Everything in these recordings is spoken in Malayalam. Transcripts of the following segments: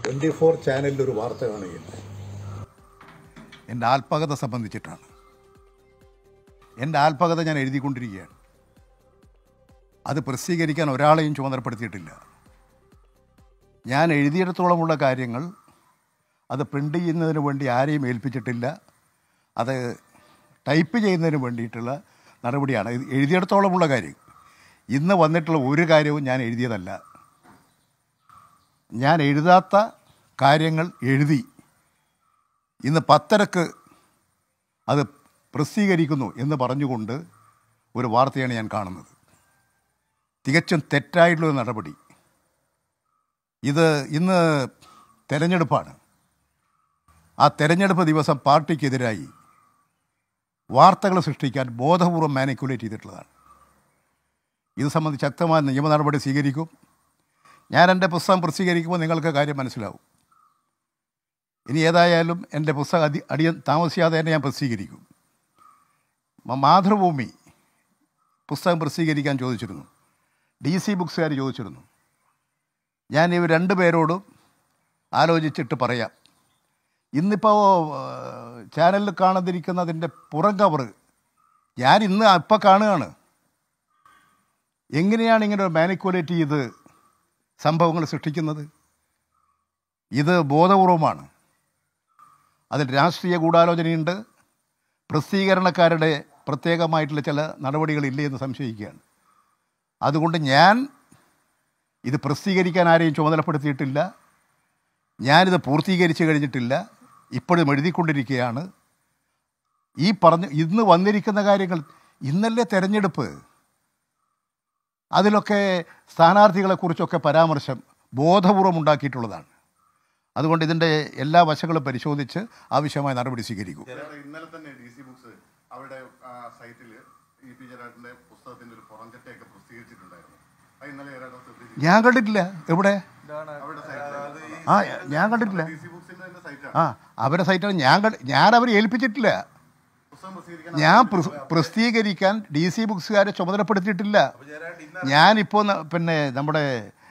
24 ചാനലിൽ ഒരു വാർത്ത കാണുകയുണ്ട്. എൻ്റെ ആത്മകഥ സംബന്ധിച്ചിട്ടാണ്. എൻ്റെ ആത്മകഥ ഞാൻ എഴുതിക്കൊണ്ടിരിക്കുകയാണ്. അത് പ്രസിദ്ധീകരിക്കാൻ ഒരാളെയും ചുമതലപ്പെടുത്തിയിട്ടില്ല. ഞാൻ എഴുതിയിടത്തോളമുള്ള കാര്യങ്ങൾ അത് പ്രിൻ്റ് ചെയ്യുന്നതിന് വേണ്ടി ആരെയും ഏൽപ്പിച്ചിട്ടില്ല. അത് ടൈപ്പ് ചെയ്യുന്നതിന് വേണ്ടിയിട്ടുള്ള നടപടിയാണ്. ഇത് എഴുതിയിടത്തോളമുള്ള കാര്യം. ഇന്ന് വന്നിട്ടുള്ള ഒരു കാര്യവും ഞാൻ എഴുതിയതല്ല. ഞാൻ എഴുതാത്ത കാര്യങ്ങൾ എഴുതി ഇന്ന് 10:30 അത് പ്രസിദ്ധീകരിക്കുന്നു എന്ന് പറഞ്ഞുകൊണ്ട് ഒരു വാർത്തയാണ് ഞാൻ കാണുന്നത്. തികച്ചും തെറ്റായിട്ടുള്ളൊരു നടപടി. ഇത് ഇന്ന് തെരഞ്ഞെടുപ്പാണ്. ആ തെരഞ്ഞെടുപ്പ് ദിവസം പാർട്ടിക്കെതിരായി വാർത്തകൾ സൃഷ്ടിക്കാൻ ബോധപൂർവം മാനിക്കുലേറ്റ് ചെയ്തിട്ടുള്ളതാണ്. ഇത് സംബന്ധിച്ച് ശക്തമായ നിയമ നടപടി സ്വീകരിക്കും. ഞാൻ എൻ്റെ പുസ്തകം പ്രസിദ്ധീകരിക്കുമ്പോൾ നിങ്ങൾക്ക് കാര്യം മനസ്സിലാവും. ഇനി ഏതായാലും എൻ്റെ പുസ്തകം താമസിയാതെ തന്നെ ഞാൻ പ്രസിദ്ധീകരിക്കും. മാതൃഭൂമി പുസ്തകം പ്രസിദ്ധീകരിക്കാൻ ചോദിച്ചിരുന്നു. DC ബുക്സുകാർ ചോദിച്ചിരുന്നു. ഞാൻ ഇവർ 2 പേരോടും ആലോചിച്ചിട്ട് പറയാം. ഇന്നിപ്പോൾ ചാനലിൽ കാണാതിരിക്കുന്നതിൻ്റെ പുറം കവറ് ഞാൻ ഇപ്പം കാണുകയാണ്. എങ്ങനെയാണ് ഇങ്ങനെ ഒരു മാനിക്കുലേറ്റ് ചെയ്ത് സംഭവങ്ങൾ സൃഷ്ടിക്കുന്നത്? ഇത് ബോധപൂർവമാണ്. അതിൽ രാഷ്ട്രീയ ഗൂഢാലോചനയുണ്ട്. പ്രസിദ്ധീകരണക്കാരുടെ പ്രത്യേകമായിട്ടുള്ള ചില നടപടികളില്ലേ എന്ന് സംശയിക്കുകയാണ്. അതുകൊണ്ട് ഞാൻ ഇത് പ്രസിദ്ധീകരിക്കാൻ ആരെയും ചുമതലപ്പെടുത്തിയിട്ടില്ല. ഞാനിത് പൂർത്തീകരിച്ച് കഴിഞ്ഞിട്ടില്ല. ഇപ്പോഴും എഴുതിക്കൊണ്ടിരിക്കുകയാണ്. ഇന്ന് വന്നിരിക്കുന്ന കാര്യങ്ങൾ, ഇന്നല്ലേ തെരഞ്ഞെടുപ്പ്, അതിലൊക്കെ സ്ഥാനാർത്ഥികളെക്കുറിച്ചൊക്കെ പരാമർശം ബോധപൂർവം ഉണ്ടാക്കിയിട്ടുള്ളതാണ്. അതുകൊണ്ട് ഇതിൻ്റെ എല്ലാ വശങ്ങളും പരിശോധിച്ച് ആവശ്യമായ നടപടി സ്വീകരിക്കും. ഇന്നലെ തന്നെ DC ബുക്സ് അവരുടെ സൈറ്റിൽ EP ജയരാജന്റെ പുസ്തകത്തിന്റെ ഒരു പുറംചട്ടയൊക്കെ പ്രസിദ്ധീകരിച്ചിട്ടുണ്ടായിരുന്നു. ഞാൻ കണ്ടിട്ടില്ല. എവിടെ? ഞാൻ കണ്ടിട്ടില്ല. അവരുടെ സൈറ്റാണ്. ഞാൻ അവരെ ഏൽപ്പിച്ചിട്ടില്ല. ഞാൻ പ്രസിദ്ധീകരിക്കാൻ DC ബുക്സുകാരെ ചുമതലപ്പെടുത്തിയിട്ടില്ല. ഞാനിപ്പോൾ നമ്മുടെ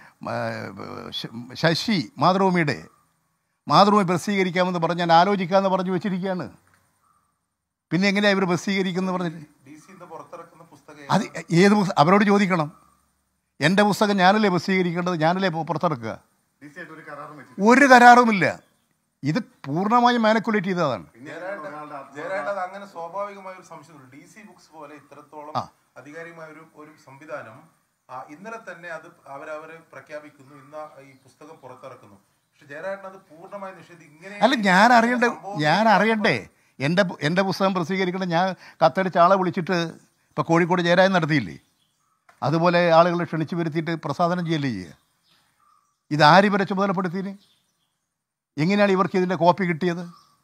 ശശി മാതൃഭൂമി പ്രസിദ്ധീകരിക്കാമെന്ന് പറഞ്ഞ് ഞാൻ ആലോചിക്കാമെന്ന് പറഞ്ഞു വെച്ചിരിക്കുകയാണ്. പിന്നെ എങ്ങനെയാണ് ഇവർ പ്രസിദ്ധീകരിക്കുന്നത് പറഞ്ഞിട്ട്? അത് ഏത് അവരോട് ചോദിക്കണം. എൻ്റെ പുസ്തകം ഞാനല്ലേ പ്രസിദ്ധീകരിക്കേണ്ടത്, ഞാനല്ലേ പുറത്തിറക്കുക. ഒരു കരാറുമില്ല. ഇത് പൂർണ്ണമായും മാനിക്കുലേറ്റ് ചെയ്തതാണ്. അങ്ങനെ സ്വാഭാവികമായ ഒരു സംശയമുണ്ട്. DC ബുക്സ് പോലെ ഇത്രത്തോളം അധികാരികമായ ഒരു സംവിധാനം ഇന്നലെ തന്നെ അത് അവരവരെ പ്രഖ്യാപിക്കുന്നു. ഇന്ന് ഈ പുസ്തകം പുറത്തിറക്കുന്നു. പക്ഷെ ജയരാജൻ അത് പൂർണ്ണമായി നിഷേധിക്കും. അല്ല, ഞാൻ അറിയണ്ടേ എൻ്റെ പുസ്തകം പ്രസിദ്ധീകരിക്കണം. ഞാൻ കത്തടിച്ച ആളെ വിളിച്ചിട്ട് ഇപ്പോൾ കോഴിക്കോട് ജയരാജൻ നടത്തിയില്ലേ, അതുപോലെ ആളുകളെ ക്ഷണിച്ചു വരുത്തിയിട്ട് പ്രസാദനം ചെയ്യല്ലേ ചെയ്യുക. ഇതാരിവരെ ചുമതലപ്പെടുത്തിന്? എങ്ങനെയാണ് ഇവർക്ക് ഇതിൻ്റെ കോപ്പി കിട്ടിയത്?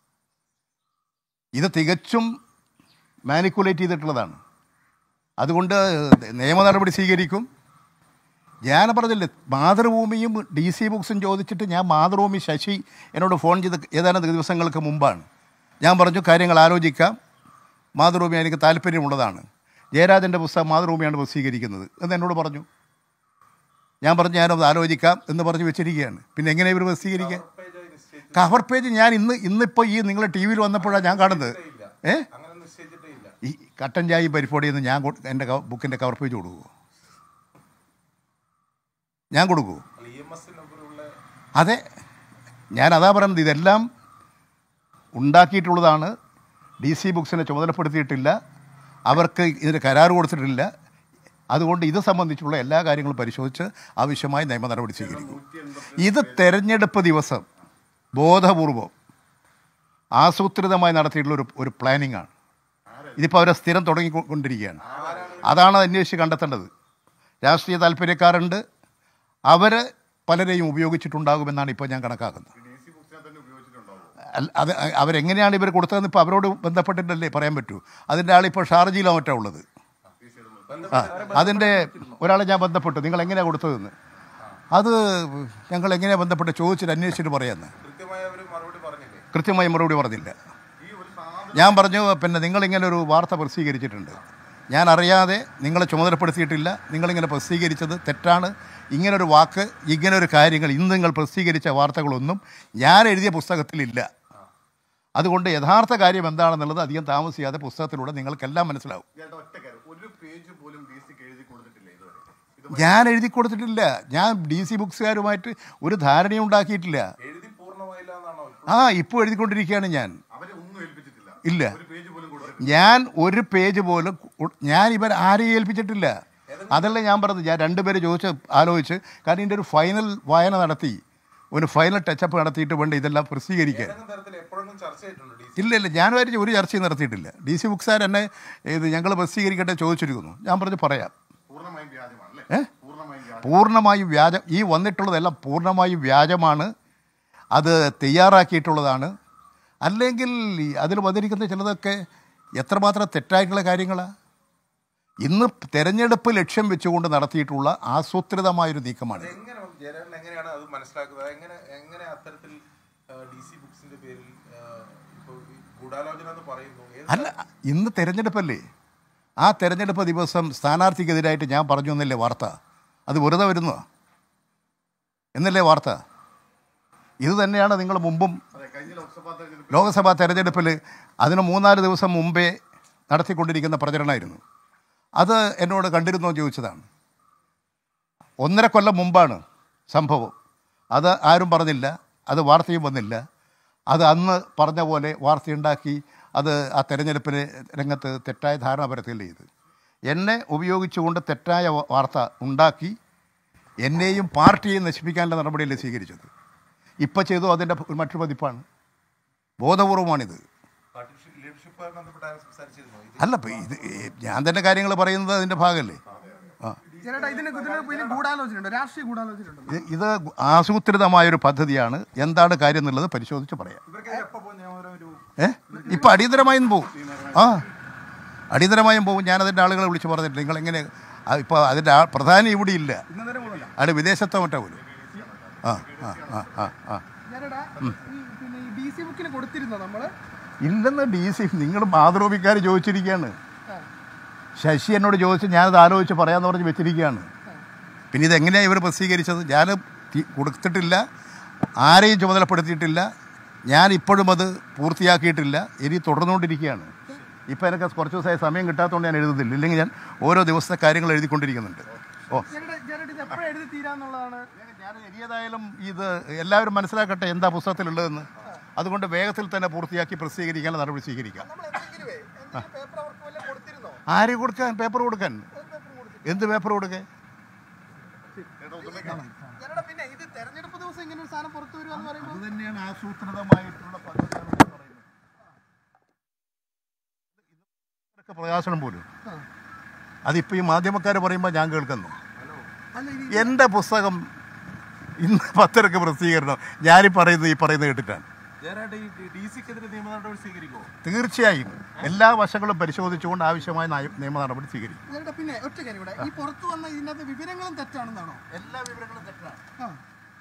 ഇത് തികച്ചും മാനിക്കുലേറ്റ് ചെയ്തിട്ടുള്ളതാണ്. അതുകൊണ്ട് നിയമ നടപടി സ്വീകരിക്കും. ഞാൻ പറഞ്ഞില്ലേ, മാതൃഭൂമിയും DC ബുക്സും ചോദിച്ചിട്ട് ഞാൻ മാതൃഭൂമി ശശി എന്നോട് ഫോൺ ചെയ്ത് ഏതാനും ദിവസങ്ങൾക്ക് മുമ്പാണ്. ഞാൻ പറഞ്ഞു കാര്യങ്ങൾ ആലോചിക്കാം, മാതൃഭൂമി എനിക്ക് താല്പര്യമുള്ളതാണ്, ജയരാജൻ്റെ പുസ്തകം മാതൃഭൂമിയാണ് പ്രസിദ്ധീകരിക്കുന്നത് എന്ന് എന്നോട് പറഞ്ഞു. ഞാൻ പറഞ്ഞു ഞാനത് ആലോചിക്കാം എന്ന് പറഞ്ഞ് വെച്ചിരിക്കുകയാണ്. പിന്നെ എങ്ങനെ ഇവർ പ്രസിദ്ധീകരിക്കുക? കവർ പേജ് ഞാൻ ഇന്നിപ്പോൾ ഈ നിങ്ങളെ TV വന്നപ്പോഴാണ് ഞാൻ കാണുന്നത്. ഈ കട്ടൻ ചായയും പരിപ്പോടിയെന്ന് ഞാൻ എൻ്റെ ബുക്കിൻ്റെ കവർ പേജ് കൊടുക്കുമോ? ഞാൻ കൊടുക്കൂ? അതെ, ഞാനതാ പറയുന്നത്. ഇതെല്ലാം ഉണ്ടാക്കിയിട്ടുള്ളതാണ്. DC ബുക്സിനെ ചുമതലപ്പെടുത്തിയിട്ടില്ല. അവർക്ക് ഇതിന് കരാർ കൊടുത്തിട്ടില്ല. അതുകൊണ്ട് ഇത് സംബന്ധിച്ചുള്ള എല്ലാ കാര്യങ്ങളും പരിശോധിച്ച് ആവശ്യമായ നിയമ നടപടി സ്വീകരിക്കും. ഇത് തെരഞ്ഞെടുപ്പ് ദിവസം ബോധപൂർവം ആസൂത്രിതമായി നടത്തിയിട്ടുള്ള ഒരു പ്ലാനിംഗ് ആണ്. ഇതിപ്പോൾ അവരെ സ്ഥിരം തുടങ്ങിക്കൊണ്ടിരിക്കുകയാണ്. അതാണ് അന്വേഷിച്ച് കണ്ടെത്തേണ്ടത്. രാഷ്ട്രീയ താല്പര്യക്കാരുണ്ട്, അവർ പലരെയും ഉപയോഗിച്ചിട്ടുണ്ടാകുമെന്നാണ് ഇപ്പോൾ ഞാൻ കണക്കാക്കുന്നത്. അത് അവരെങ്ങനെയാണ് ഇവർ കൊടുത്തതെന്ന് ഇപ്പോൾ അവരോട് ബന്ധപ്പെട്ടിട്ടല്ലേ പറയാൻ പറ്റൂ. അതിൻ്റെ ആളിപ്പോൾ ഷാർജയിലോ മറ്റോ ഉള്ളത്. അതിൻ്റെ ഒരാളെ ഞാൻ ബന്ധപ്പെട്ടു, നിങ്ങൾ എങ്ങനെയാണ് കൊടുത്തതെന്ന്. അത് ഞങ്ങൾ എങ്ങനെയാണ് ബന്ധപ്പെട്ട് ചോദിച്ചിട്ട് അന്വേഷിച്ചിട്ട് പറയാമെന്ന്. കൃത്യമായി മറുപടി പറഞ്ഞില്ല. ഞാൻ പറഞ്ഞു പിന്നെ നിങ്ങളിങ്ങനെ ഒരു വാർത്ത പ്രസിദ്ധീകരിച്ചിട്ടുണ്ട്, ഞാൻ അറിയാതെ നിങ്ങളെ ചുമതലപ്പെടുത്തിയിട്ടില്ല, നിങ്ങളിങ്ങനെ പ്രസിദ്ധീകരിച്ചത് തെറ്റാണ് ഇങ്ങനൊരു വാക്ക്, ഇങ്ങനൊരു കാര്യങ്ങൾ ഇന്ന് നിങ്ങൾ പ്രസിദ്ധീകരിച്ച വാർത്തകളൊന്നും ഞാൻ എഴുതിയ പുസ്തകത്തിലില്ല. അതുകൊണ്ട് യഥാർത്ഥ കാര്യം എന്താണെന്നുള്ളത് അധികം താമസിയാതെ പുസ്തകത്തിലൂടെ നിങ്ങൾക്കെല്ലാം മനസ്സിലാവും. ഒരു പേജ് പോലും DC-ക്ക് എഴുതി കൊടുത്തിട്ടില്ല ഇതുവരെ. ഞാൻ എഴുതി കൊടുത്തിട്ടില്ല. ഞാൻ DC ബുക്സുകാരുമായിട്ട് ഒരു ധാരണയും ഉണ്ടാക്കിയിട്ടില്ല. എഴുതി പൂർണ്ണമായില്ല എന്നാണോ? ഇപ്പോൾ എഴുതിക്കൊണ്ടിരിക്കുകയാണ് ഞാൻ. അവരെ ഒന്നും ഏൽപ്പിച്ചിട്ടില്ല. ഇല്ല, ഒരു പേജ് പോലും കൊടുത്തിട്ടില്ല. ഞാൻ ഒരു പേജ് പോലും ഞാൻ ഇവർ ആരെയും ഏൽപ്പിച്ചിട്ടില്ല. അതല്ല ഞാൻ പറഞ്ഞത്. ഞാൻ രണ്ടുപേരെ ആലോചിച്ച്, കാരണം ഇതിൻ്റെ ഒരു ഫൈനൽ വായന നടത്തി, ഒരു ഫൈനൽ ടച്ചപ്പ് നടത്തിയിട്ട് വേണ്ട ഇതെല്ലാം പ്രസിദ്ധീകരിക്കാൻ. ഇല്ല, ഞാൻ വരെ ഒരു ചർച്ചയും നടത്തിയിട്ടില്ല. DC ബുക്സുകാർ എന്നെ ഇത് ഞങ്ങൾ പ്രസിദ്ധീകരിക്കട്ടെ ചോദിച്ചിരിക്കുന്നു. ഞാൻ പറഞ്ഞു പറയാം. പൂർണ്ണമായും വ്യാജം. ഈ വന്നിട്ടുള്ളതെല്ലാം പൂർണ്ണമായും വ്യാജമാണ്. അത് തയ്യാറാക്കിയിട്ടുള്ളതാണ്. അല്ലെങ്കിൽ അതിൽ വന്നിരിക്കുന്ന ചിലതൊക്കെ എത്രമാത്രം തെറ്റായിട്ടുള്ള കാര്യങ്ങളാണ്. ഇന്ന് തെരഞ്ഞെടുപ്പ് ലക്ഷ്യം വെച്ചുകൊണ്ട് നടത്തിയിട്ടുള്ള ആസൂത്രിതമായൊരു നീക്കമാണ്. എങ്ങനെയാണ് അത് മനസ്സിലാക്കുന്നത്? എങ്ങനെ അത്തരത്തിൽ DC ബുക്സിന്റെ പേരിൽ ഗൂഢാലോചന എന്ന് പറയുന്നു? അല്ല, ഇന്ന് തെരഞ്ഞെടുപ്പല്ലേ. ആ തെരഞ്ഞെടുപ്പ് ദിവസം സ്ഥാനാർത്ഥിക്കെതിരായിട്ട് ഞാൻ പറഞ്ഞു എന്നല്ലേ വാർത്ത? അത് വെറുതെ വരുന്നോ എന്നല്ലേ വാർത്ത? ഇത് തന്നെയാണ് നിങ്ങൾ മുമ്പും ലോക്സഭാ തെരഞ്ഞെടുപ്പിൽ അതിന് 3-4 ദിവസം മുമ്പേ നടത്തിക്കൊണ്ടിരിക്കുന്ന പ്രചരണമായിരുന്നു. അത് എന്നോട് കണ്ടിരുന്നോ ചോദിച്ചതാണ്. 1.5 കൊല്ലം മുമ്പാണ് സംഭവം. അത് ആരും പറഞ്ഞില്ല, അത് വാർത്തയും വന്നില്ല. അത് അന്ന് പറഞ്ഞ പോലെ വാർത്തയുണ്ടാക്കി അത് ആ തെരഞ്ഞെടുപ്പിന് രംഗത്ത് തെറ്റായ ധാരണ പരത്തുകയല്ലേ ചെയ്ത്. എന്നെ ഉപയോഗിച്ചുകൊണ്ട് തെറ്റായ വാർത്ത ഉണ്ടാക്കി എന്നെയും പാർട്ടിയെയും നശിപ്പിക്കാനുള്ള നടപടിയല്ലേ സ്വീകരിച്ചത്. ഇപ്പം ചെയ്തു അതിൻ്റെ മറ്റൊരു പതിപ്പാണ്. ബോധപൂർവമാണിത്. അല്ല, ഇത് ഞാൻ തന്നെ കാര്യങ്ങൾ പറയുന്നത് അതിൻ്റെ ഭാഗമല്ലേ. ഇത് ആസൂത്രിതമായൊരു പദ്ധതിയാണ്. എന്താണ് കാര്യം എന്നുള്ളത് പരിശോധിച്ച് പറയാം. ഇപ്പം അടിയന്തരമായും പോവും. അടിയന്തരമായും പോവും. ഞാനതിൻ്റെ ആളുകളെ വിളിച്ച് പറഞ്ഞിട്ടില്ല. നിങ്ങളെങ്ങനെ ഇപ്പോൾ അതിൻ്റെ പ്രധാനി ഇവിടെ ഇല്ല, അത് വിദേശത്തോ മറ്റോ പോലും. ഇല്ലെന്ന് DC നിങ്ങൾ മാതൃഭൂമിക്കാർ ചോദിച്ചിരിക്കുകയാണ്. ശശി എന്നോട് ചോദിച്ച് ഞാനത് ആലോചിച്ച് പറയാമെന്ന് പറഞ്ഞ് വെച്ചിരിക്കുകയാണ്. പിന്നെ ഇതെങ്ങനെയാണ് ഇവർ പ്രസിദ്ധീകരിച്ചത്? ഞാൻ കൊടുത്തിട്ടില്ല, ആരെയും ചുമതലപ്പെടുത്തിയിട്ടില്ല. ഞാൻ ഇപ്പോഴും അത് പൂർത്തിയാക്കിയിട്ടില്ല. ഇനി തുടർന്നുകൊണ്ടിരിക്കുകയാണ്. ഇപ്പം എനിക്ക് കുറച്ച് ദിവസമായി സമയം കിട്ടാത്തതുകൊണ്ട് ഞാൻ എഴുതുന്നില്ല. ഇല്ലെങ്കിൽ ഞാൻ ഓരോ ദിവസത്തെ കാര്യങ്ങൾ എഴുതിക്കൊണ്ടിരിക്കുന്നുണ്ട്. ഞാൻ ഏതായാലും ഇത് എല്ലാവരും മനസ്സിലാക്കട്ടെ എന്താ പുസ്തകത്തിലുള്ളതെന്ന്. അതുകൊണ്ട് വേഗത്തിൽ തന്നെ പൂർത്തിയാക്കി പ്രസിദ്ധീകരിക്കാനുള്ള നടപടി സ്വീകരിക്കാം. ആര് കൊടുക്കാൻ? പേപ്പർ കൊടുക്കാൻ. എന്ത് പേപ്പർ കൊടുക്കാൻ? അത് തന്നെയാണ് ആസൂത്രിതമായിട്ടുള്ള പദ്ധതിയാണെന്ന് പറയുന്നത്. പ്രകാശനം പോലും അതിപ്പോൾ ഈ മാധ്യമക്കാർ പറയുമ്പോൾ ഞാൻ കേൾക്കുന്നു. എൻ്റെ പുസ്തകം ഇന്ന് 10 പ്രസിദ്ധീകരണം ഞാനീ പറയുന്നത് കേട്ടിട്ടാണ്. തീർച്ചയായും എല്ലാ വശങ്ങളും പരിശോധിച്ചുകൊണ്ട് ആവശ്യമായ നിയമ നടപടി സ്വീകരിക്കും. പിന്നെ ഒറ്റ കാര്യം കൂടെ, ഈ പുറത്തു വന്ന ഇതിനകത്ത് വിവരങ്ങളും തെറ്റാണെന്നാണോ? എല്ലാ വിവരങ്ങളും തെറ്റാണ്.